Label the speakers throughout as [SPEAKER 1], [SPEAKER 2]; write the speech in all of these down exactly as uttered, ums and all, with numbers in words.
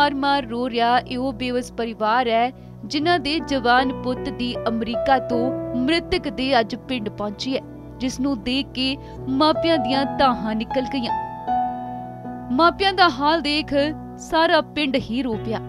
[SPEAKER 1] मार रो रहा इहो बेवस परिवार है जिन्हां दे जवान पुत्त दी अमरीका तो मृतक दे अज पिंड पहुंची है, जिसनूं देख के मापियां दियां धाहां निकल गईयां। मापियां दा हाल देख सारा पिंड ही रो पिया।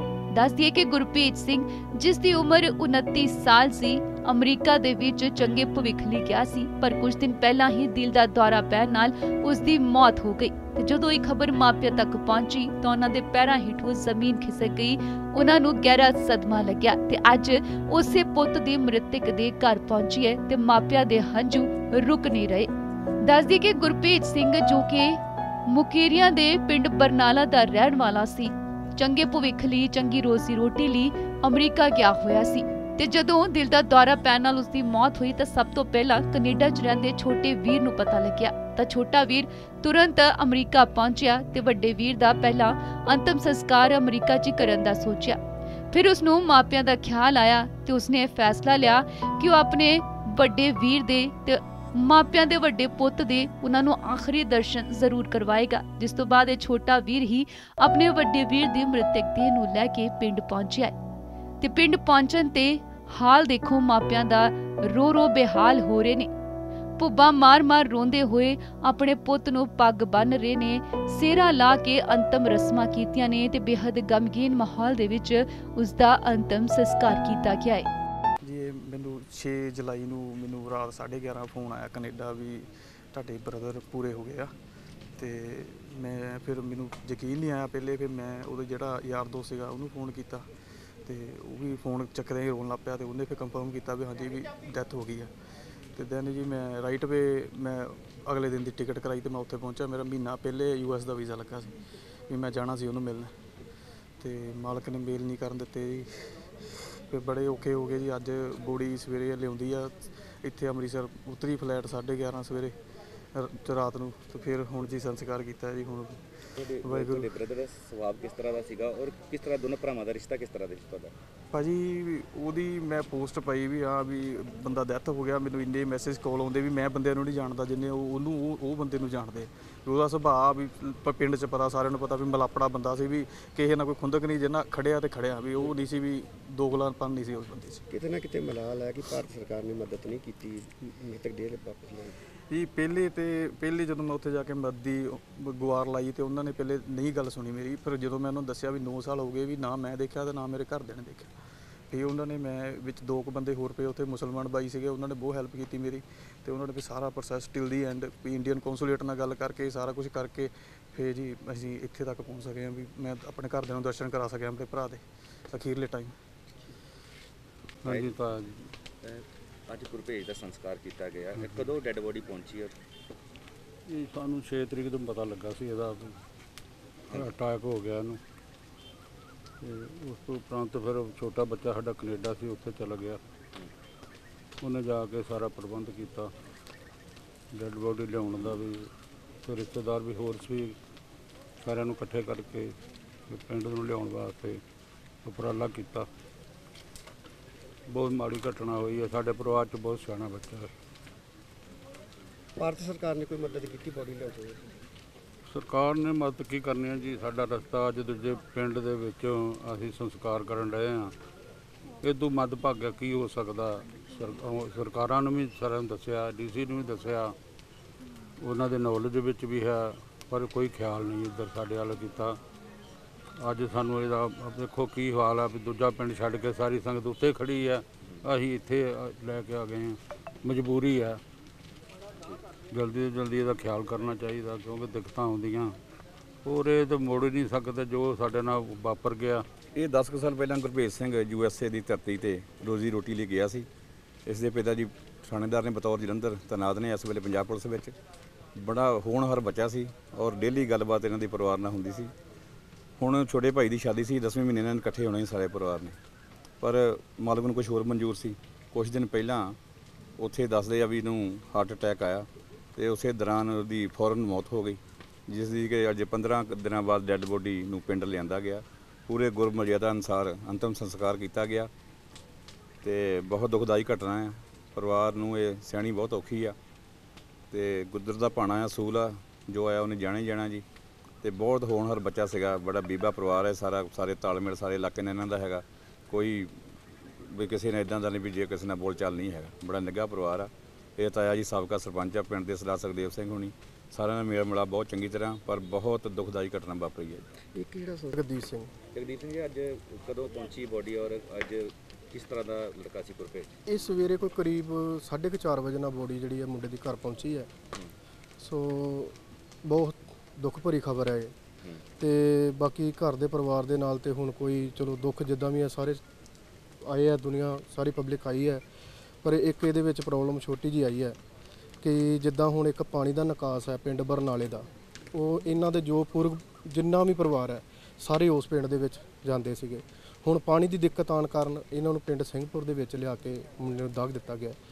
[SPEAKER 1] दस दिए कि गुरभेज सिंह जिस दी उम्र उनती साल सी अमरीका दे विच चंगे भविख लई गया सी, पर कुछ दिन पहला ही दिल दा दौरा पैण नाल उस दी मौत हो गई। ते जदों ये खबर मापिया तक पहुंची तो उन्हां दे पैरां हेठों जमीन खिसक गई। उन्हां नूं गहरा सदमा लग्या ते अज उसे पुत्त दी मृतक दे घर पहुंची है ते मापिया दे हंझू रुक नहीं रहे। दस दिए कि गुरभेज सिंह जो कि मुकेरियां दे पिंड बरनाला दा रहण वाला सी, चंगे भविख लई चंगी रोजी रोटी लई अमरीका गया होया सी ते जदों दिल दा दौरा पैण नाल उसदी मौत हुई तां सब तो पहला कनेडा च रहिंदे छोटे वीर नूं पता लग्या तां छोटा वीर तुरंत अमरीका पहुंचिया ते वड्डे वीर दा पहला अंतिम संस्कार अमरीका च करन दा सोचिया। फिर उसनूं मापियां दा ख्याल आया ते उसने फैसला लिया कि वह अपने वड्डे वीर दे ते मापियां दे वड्डे पुत्त दे उन्हां नूं आखिरी दर्शन जरूर करवाएगा। जिस तो बाद छोटा वीर ही अपने वड्डे वीर दी मृतक देह नूं लैके पिंड पहुंचिया ते पिंड पहुंचण ते हाल देखो मापियां दा रो रो बेहाल हो रहे ने। भुब्बा मार मार रोंदे होए अपने पुत्त नूं पग बन रहे ने, सेरा ला के अंतिम रस्मां कीतियां ने ते बेहद गमगीन माहौल दे विच उसदा अंतिम संस्कार कीता गया है।
[SPEAKER 2] मैनू छे जुलाई नूं मैनू रात साढ़े ग्यारह फोन आया कनेडा भी तुहाडे ब्रदर पूरे हो गए आ ते मैं फिर मैनू यकीन नहीं आया पहले, फिर मैं उहदा जिहड़ा यार दोस्त सीगा उहनूं फोन कीता ते वो भी फोन चक्कदे ही रोन लग पिया ते उहने फिर कंफर्म किया भी हाँ जी भी डैथ हो गई है। तो दैन जी मैं राइट वे मैं अगले दिन की टिकट कराई तो मैं उत्थे पहुंचा। मेरा महीना पहले यू एस का वीज़ा लगा सी भी मैं जाना सी उहनूं मिलण ते मालक ने मेल नहीं करन दित्ते जी। फिर बड़े औखे हो गए जी। अज बॉडी सवेरे लिआउंदी आ इत्थे अमृतसर उतरी फ्लैट साढ़े ग्यारह सवेरे रात नूं तो फिर हुण जी संस्कार किया जी। हुण वाहिगुरू
[SPEAKER 3] ब्रदर दा सुभाव किस तरह का सीगा और किस तरह दोनों भरावां दा रिश्ता किस तरह दा तुहाडा?
[SPEAKER 2] भाजी ਉਹਦੀ मैं पोस्ट पाई भी हाँ भी बंदा डैथ हो गया। मैनूं इन्ने मैसेज कॉल आउंदे भी मैं बंदे नूं नहीं जानदा जिन्ने ਉਹਨੂੰ ਉਹ ਬੰਦੇ ਨੂੰ ਜਾਣਦੇ। ਉਹਦਾ ਸੁਭਾਅ ਵੀ ਪਿੰਡ 'ਚ ਪਤਾ ਸਾਰਿਆਂ ਨੂੰ ਪਤਾ ਵੀ ਮਲਾਪੜਾ ਬੰਦਾ ਸੀ ਵੀ ਕਿਸੇ ਨਾਲ ਕੋਈ ਖੁੰਦਕ ਨਹੀਂ, ਜਿੰਨਾ ਖੜਿਆ ਤੇ ਖੜਿਆ ਵੀ ਉਹ ਨਹੀਂ ਸੀ ਵੀ ਦੋਗਲਾਪਨ ਨਹੀਂ ਸੀ ਉਸ ਬੰਦੇ 'ਚ।
[SPEAKER 3] ਕਿਤੇ ਨਾ ਕਿਤੇ ਮਲਾਲ ਹੈ ਕਿ ਭਾਰਤ ਸਰਕਾਰ ਨੇ ਮਦਦ ਨਹੀਂ ਕੀਤੀ ਮ੍ਰਿਤਕ ਦੇਹ ਵਾਪਸ ਲੈਣ
[SPEAKER 2] जी। पहले तो पहले जो मैं उत्थे जाके मदद की गुहार लाई तो उन्होंने पहले नहीं गल सुनी मेरी। फिर जो मैं उन्होंने दसिया भी नौ साल हो गए भी ना मैं देखा तो ना मेरे घरदे ने देखा। फिर उन्होंने मैं विच दो बंदे होर पे उत्थे मुसलमान बाई सीगे उन्होंने बहुत हैल्प की मेरी तो उन्होंने भी सारा प्रोसैस टिल दी एंड भी इंडियन कौंसुलेट नाल गल करके सारा कुछ करके फिर जी असीं इत्थे तक पहुँच सके हैं भी मैं अपने घरदे नूं दर्शन करा सकें अपने भरा दे अखीरले टाइम।
[SPEAKER 3] हाँ जी तो अज गुरभेज का संस्कार किया गया, कदों डैड बॉडी पहुंची है?
[SPEAKER 4] ये सानू छे तरीक तो पता लगा सी इहदा अटैक हो गया इहनूं ते उस तो उपरंत फिर छोटा बच्चा साडा कनेडा सी उत्थे चला गया, उन्हें जाके सारा प्रबंध किया डैड बॉडी लियाउण दा भी ते रिश्तेदार भी होर सी सारिਆਂ ਨੂੰ इकट्ठे करके पिंड नूं लियाउण वास्ते उपराला किया। बहुत माड़ी घटना हुई है, साढ़े परिवार च बहुत सियाना बच्चा है।
[SPEAKER 3] भारत सरकार ने कोई मदद की बॉडी लिया?
[SPEAKER 4] सरकार ने मदद की करनी है जी। साडा रस्ता अज दूजे पिंड दे विच असीं संस्कार करन रहे हैं, इदों मदभागा की हो सकदा। सर सरकारां नूं भी सारिਆਂ ਨੂੰ दस्सिया, डी सी नूं भी दस्सिया, उन्हां दे नॉलेज विच भी है, पर कोई ख्याल नहीं इधर साडे वाल कीता। अज सानू इहदा देखो की हाल है भी दूजा पिंड छड्ड के सारी संगत उत्थे खड़ी है, असीं इत्थे लैके आ गए हैं। मजबूरी है, जल्दी तो जल्दी इहदा ख्याल करना चाहिए क्योंकि दिक्कतां आउंदियां और ये तो मोड़ ही नहीं सकते जो साडे नाल वापर गया।
[SPEAKER 5] ये दस कुछ साल पहला Gurbhej Singh U S A की धरती ते रोजी रोटी लिए गया सी। इस दे पिता जी थाणेदार ने बतौर जलंधर तैनात ने इस वेले पंजाब पुलिस विच। बड़ा होनहार बच्चा सी और डेली गलबात इन्हां दे परिवार नाल हुंदी सी। हुण छोटे भाई की शादी सी, दसवें महीने इन्हां ने इकट्ठे होना ही सारे परिवार ने, पर मालक नूं कुछ होर मंजूर सी। कुछ दिन पहलां उत्थे दसदे आ भी इहनूं हार्ट अटैक आया तो उस दौरान उसकी फौरन मौत हो गई, जिसकी कि अज पंद्रह दिनों बाद डैड बॉडी नूं पिंड लिआंदा गया। पूरे गुरमर्यादा अनुसार अंतिम संस्कार किया गया तो बहुत दुखदाई घटना है। परिवार नूं ये सियाणी बहुत औखी आ ते गुजर दा भाणा आ असूल आ जो आया उन्हें जाना ही जाना जी। ਤੇ ਬਹੁਤ ਹੋਣਹਾਰ ਬੱਚਾ ਸੀਗਾ, ਬੜਾ ਬੀਬਾ ਪਰਿਵਾਰ ਹੈ ਸਾਰਾ, ਸਾਰੇ ਤਾਲਮੇਲ ਸਾਰੇ ਇਲਾਕੇ ਨੇ ਇਹਨਾਂ ਦਾ ਹੈਗਾ। ਕੋਈ ਵੀ ਕਿਸੇ ਨੇ ਇਦਾਂ ਦਾ ਨਹੀਂ ਵੀ ਜੇ ਕਿਸੇ ਨਾਲ ਬੋਲ ਚਾਲ ਨਹੀਂ ਹੈਗਾ, ਬੜਾ ਨਿੱਘਾ ਪਰਿਵਾਰ ਆ। ਇਹ ਤਾਇਆ ਜੀ ਸਾਬਕਾ ਸਰਪੰਚ ਆ ਪਿੰਡ ਦੇ, ਸਰਦਾਰ ਸੁਖਦੇਵ ਸਿੰਘ ਹੋਣੀ, ਸਾਰਿਆਂ ਨਾਲ ਮੇਲ ਮਿਲਾ ਬਹੁਤ ਚੰਗੀ ਤਰ੍ਹਾਂ, ਪਰ ਬਹੁਤ ਦੁਖਦਾਈ ਘਟਨਾ ਵਾਪਰੀ ਹੈ।
[SPEAKER 6] ਇੱਕ ਜਿਹੜਾ ਜਗਦੀਪ ਸਿੰਘ
[SPEAKER 3] ਜਗਦੀਪ ਸਿੰਘ ਜੀ, ਅੱਜ ਕਦੋਂ ਪਹੁੰਚੀ ਬੋਡੀ ਔਰ ਅੱਜ ਕਿਸ ਤਰ੍ਹਾਂ ਦਾ ਲੜਕਾ ਸੀ ਗੁਰਭੇਜ?
[SPEAKER 6] ਇਹ ਸਵੇਰੇ ਕੋਈ ਕਰੀਬ ਸਾਢੇ ਕੁ ਚਾਰ ਵਜੇ ਨਾਲ ਬੋਡੀ ਜਿਹੜੀ ਹੈ ਮੁੰਡੇ ਦੀ ਘਰ ਪਹੁੰਚੀ ਹੈ। ਸੋ ਬਹੁਤ ਦੁੱਖ ਭਰੀ ਖਬਰ ਹੈ ਇਹ। ਤੇ ਬਾਕੀ ਘਰ ਦੇ ਪਰਿਵਾਰ ਦੇ ਨਾਲ ਤੇ ਹੁਣ ਕੋਈ ਚਲੋ ਦੁੱਖ ਜਿੱਦਾਂ ਵੀ ਹੈ ਸਾਰੇ ਆਏ ਆ, ਦੁਨੀਆ ਸਾਰੀ ਪਬਲਿਕ ਆਈ ਹੈ, ਪਰ ਇੱਕ ਇਹਦੇ ਵਿੱਚ ਪ੍ਰੋਬਲਮ ਛੋਟੀ ਜੀ ਆਈ ਹੈ ਕਿ ਜਿੱਦਾਂ ਹੁਣ ਇੱਕ ਪਾਣੀ ਦਾ ਨਿਕਾਸ ਹੈ ਪਿੰਡ ਬਰਨਾਲੇ ਦਾ, ਉਹ ਇਹਨਾਂ ਦੇ ਜੋ ਪੂਰਵ ਜਿੰਨਾ ਵੀ ਪਰਿਵਾਰ ਹੈ ਸਾਰੇ ਉਸ ਪਿੰਡ ਦੇ ਵਿੱਚ ਜਾਂਦੇ ਸੀਗੇ। ਹੁਣ ਪਾਣੀ ਦੀ ਦਿੱਕਤ ਆਉਣ ਕਾਰਨ ਇਹਨਾਂ ਨੂੰ ਪਿੰਡ ਸਿੰਘਪੁਰ ਦੇ ਵਿੱਚ ਲਿਆ ਕੇ ਮੁੰਡੇ ਨੂੰ ਦਾਗ ਦਿੱਤਾ ਗਿਆ।